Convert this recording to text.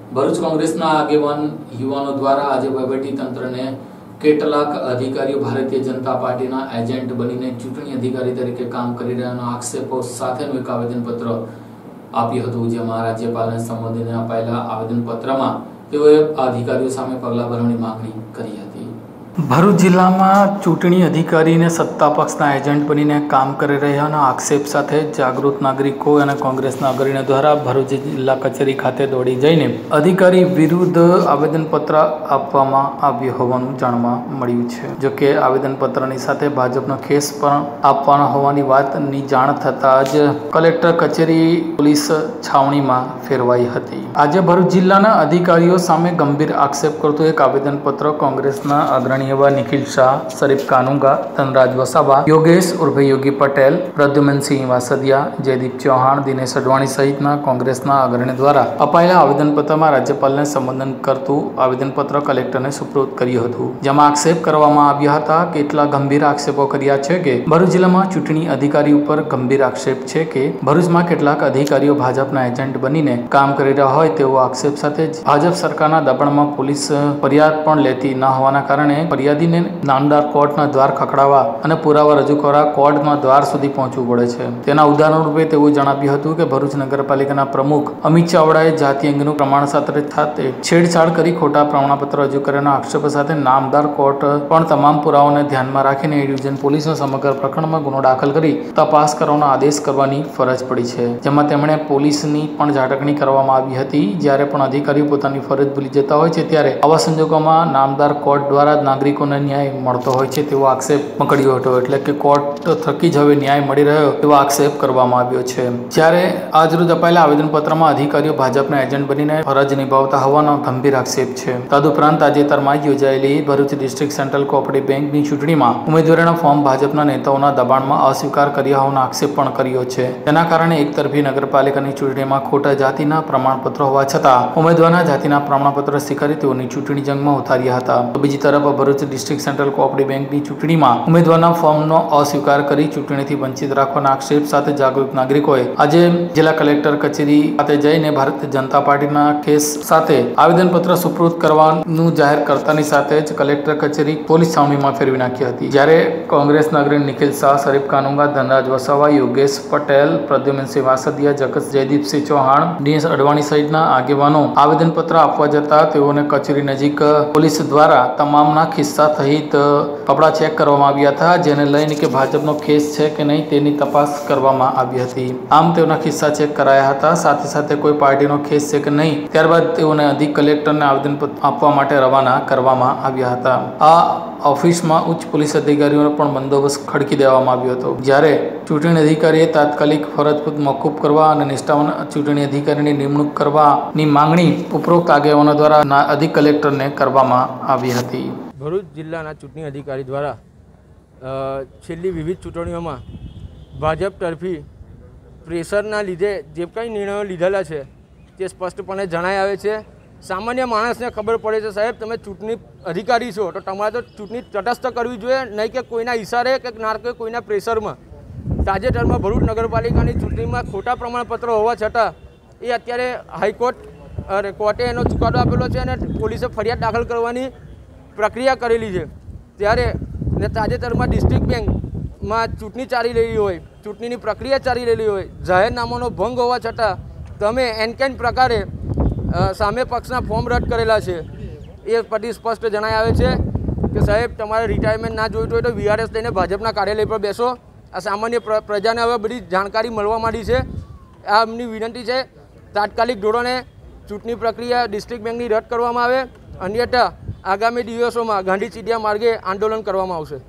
ભરૂચ કોંગ્રેસના આગેવાન યુવાનો દ્વારા આજે વહીવટી તંત્રને કેટલાક અધિકારીઓ ભારતીય જનતા પાર્ટીના એજન્ટ બનીને ચૂંટણી અધિકારી તરીકે કામ કરી રહ્યાનો આક્ષેપો સાથેનું એક આવેદનપત્ર આપ્યું હતું, જેમાં રાજ્યપાલને સંબોધીને અપાયેલા આવેદનપત્રમાં તેઓએ અધિકારીઓ સામે પગલાં ભરવાની માંગણી કરી હતી। ભરૂચ જિલ્લામાં ચૂંટણી અધિકારીને સત્તા પક્ષના એજન્ટ બનીને કામ કરી રહ્યાના આક્ષેપ સાથે જાગૃત નાગરિકો અને કોંગ્રેસના અગ્રણીઓ દ્વારા ભરૂચ જિલ્લા કચેરી ખાતે દોડી જઈને અધિકારી વિરુદ્ધ આવેદનપત્ર આપવામાં આવ્યું હોવાનું જાણવા મળ્યું છે। જો કે આવેદનપત્રની સાથે ભાજપનો કેસ પણ આપવાનો હોવાની વાતની જાણ થતાં જ કલેક્ટર કચેરી પોલીસ છાવણીમાં ફેરવાઈ હતી। આજે ભરૂચ જિલ્લાના અધિકારીઓ સામે ગંભીર આક્ષેપ કરતું એક આવેદનપત્ર કોંગ્રેસના અગ્રણી એવા નિખિલ શાહ, શરીફ કાનુંગા, ધનરાજ વસાવા, યોગેશ ઉર્ફે યોગી પટેલ, પ્રદ્યુમનસિંહ વાસદિયા, જયદીપ ચૌહાણ, દિનેશ અડવાણી સહિતના કોંગ્રેસના અગ્રણી દ્વારા અપાયેલા આવેદનપત્રમાં રાજ્યપાલને સંબોધન કરતું આવેદનપત્ર કલેક્ટરને સુપ્રત કર્યું હતું, જેમાં આક્ષેપ કરવામાં આવ્યા હતા। કેટલા ગંભીર આક્ષેપો કર્યા છે કે ભરૂચ જિલ્લામાં ચૂંટણી અધિકારી ઉપર ગંભીર આક્ષેપ છે કે ભરૂચમાં કેટલાક અધિકારીઓ ભાજપના એજન્ટ બનીને કામ કરી રહ્યા હોય તેવો આક્ષેપ સાથે ભાજપ સરકારના દબાણમાં પોલીસ ફરિયાદ પણ લેતી ન હોવાના કારણે ફરિયાદીને નામદાર કોર્ટના દ્વાર ખખડાવવા અને પુરાવા રજૂ કરવા કોર્ટના દ્વાર સુધી પહોંચવું પડે છે। તેના ઉદાહરણ રૂપે તેવું જણાવ્યું હતું કે ભરૂચ નગરપાલિકાના પ્રમુખ અમિત ચાવડાએ જાતિ અંગેનું પ્રમાણપત્ર સાથે છેડછાડ કરી ખોટા પ્રમાણપત્ર રજૂ કર્યાના આક્ષેપ સાથે નામદાર કોર્ટ પણ તમામ પુરાવાઓને ધ્યાનમાં રાખીને એ ડિવિઝન પોલીસનો સમગ્ર પ્રકરણમાં ગુનો દાખલ કરી તપાસ કરવાનો આદેશ કરવાની ફરજ પડી છે, જેમાં તેમણે પોલીસની પણ ઝાટકણી કરવામાં આવી હતી। જ્યારે પણ અધિકારીઓ પોતાની ફરજ ભૂલી જતા હોય છે ત્યારે આવા સંજોગોમાં નામદાર કોર્ટ દ્વારા નાગરિકોને ન્યાય મળતો હોય છે તેવો આક્ષેપ પકડ્યો હતો, એટલે કે કોર્ટ થકી જ હવે ન્યાય મળી રહ્યો તેવો આક્ષેપ કરવામાં આવ્યો છે। જ્યારે આજરોજ અપાયેલા આવેદનપત્રમાં અધિકારીઓ ભાજપના એજન્ટ બનીને ફરજ નિભાવતા હોવાનો ગંભીર આક્ષેપ છે। તદુપરાંત તાજેતરમાં યોજાયેલી ભરૂચ ડિસ્ટ્રિક્ટ સેન્ટ્રલ કોઓપરેટિવ બેંકની ચૂંટણીમાં ઉમેદવારોના ફોર્મ ભાજપના નેતાઓના દબાણમાં અસ્વીકાર કર્યા હોવાનો આક્ષેપ પણ કર્યો છે। તેના કારણે એકતરફી નગરપાલિકાની ચૂંટણીમાં ખોટા જાતિના પ્રમાણપત્રો હોવા છતાં ઉમેદવારના જાતિના પ્રમાણપત્ર સ્વીકારી તેઓની ચૂંટણી જંગમાં ઉતાર્યા હતા। તો બીજી તરફ ભરૂચ ડિસ્ટ્રિક્ટ સેન્ટ્રલ કોઓપરેટિવ બેંકની ચૂંટણીમાં ઉમેદવારના ફોર્મનો અસ્વીકાર કરી ચૂંટણીથી વંચિત રાખવાના આક્ષેપ સાથે જાગૃત નાગરિકોએ આજે જિલ્લા કલેક્ટર કચેરી ખાતે જઈને ભારતીય જનતા પાર્ટીના કેસ સાથે આવેદનપત્ર સુપ્રત કરવાનું જાહેર કરતાની સાથે જ કલેક્ટર કચેરી પોલીસ છાવણીમાં ફેરવી નાખી હતી। જ્યારે કોંગ્રેસના અગ્રણી નિખિલ શાહ, શરીફ કાનુંગા, ધનરાજ વસાવા, યોગેશ પટેલ, પ્રદ્યુમનસિંહ વાસદિયા, જયદીપસિંહ ચૌહાણ, દિનેશ અડવાણી સહિતના આગેવાનો આવેદનપત્ર આપવા જતા તેઓને કચેરી નજીક પોલીસ દ્વારા તમામના ખિસ્સા સહિત કપડાં ચેક કરવામાં આવ્યા હતા, જેને લઈને કે ભાજપનો કેસ છે કે નહીં તેની તપાસ કરવામાં આવી હતી। આમ તેઓના ખિસ્સા ચેક કરાયા હતા, સાથે સાથે કોઈ પાર્ટીનો કેસ છે કે નહીં ત્યારબાદ તેઓને અધિક કલેક્ટરને આવેદનપત્ર આપવા માટે રવાના કરવામાં આવ્યા હતા। આ ઓફિસમાં ઉચ્ચ પોલીસ અધિકારીઓનો પણ બંદોબસ્ત ખડકી દેવામાં આવ્યો હતો। જ્યારે ચૂંટણી અધિકારીએ તાત્કાલિક ફરજ મોકૂફ કરવા અને નિષ્ઠાવાન ચૂંટણી અધિકારીની નિમણૂક કરવાની માંગણી ઉપરોક્ત આગેવાનો દ્વારા અધિક કલેક્ટરને કરવામાં આવી હતી। ભરૂચ જિલ્લાના ચૂંટણી અધિકારી દ્વારા છેલ્લી વિવિધ ચૂંટણીઓમાં ભાજપ તરફી પ્રેશરના લીધે જે કંઈ નિર્ણયો લીધેલા છે તે સ્પષ્ટપણે જણાઈ આવે છે। સામાન્ય માણસને ખબર પડે છે, સાહેબ તમે ચૂંટણી અધિકારી છો તો તમારે તો ચૂંટણી તટસ્થ કરવી જોઈએ, નહીં કે કોઈના ઇશારે કે ના કે કોઈના પ્રેશરમાં। તાજેતરમાં ભરૂચ નગરપાલિકાની ચૂંટણીમાં ખોટા પ્રમાણપત્રો હોવા છતાં એ અત્યારે હાઈકોર્ટ કોર્ટે એનો ચુકાદો આપેલો છે અને પોલીસે ફરિયાદ દાખલ કરવાની પ્રક્રિયા કરેલી છે। ત્યારે તાજેતરમાં ડિસ્ટ્રિક્ટ બેંકમાં ચૂંટણી ચાલી રહેલી હોય, ચૂંટણીની પ્રક્રિયા ચાલી રહેલી હોય, જાહેરનામાનો ભંગ હોવા છતાં તમે એનકેન પ્રકારે સામે પક્ષના ફોર્મ રદ કરેલા છે। એ પરથી સ્પષ્ટ જણાઈ આવે છે કે સાહેબ તમારે રિટાયરમેન્ટ ના જોઈતું હોય તો વીઆરએસ લઈને ભાજપના કાર્યાલય પર બેસો। આ સામાન્ય પ્રજાને હવે બધી જાણકારી મળવા માંડી છે। આ એમની વિનંતી છે તાત્કાલિક ધોરણે ચૂંટણી પ્રક્રિયા ડિસ્ટ્રિક્ટ બેંકની રદ કરવામાં આવે, અન્યથા આગામી દિવસોમાં ગાંધી ચીડિયા માર્ગે આંદોલન કરવામાં આવશે।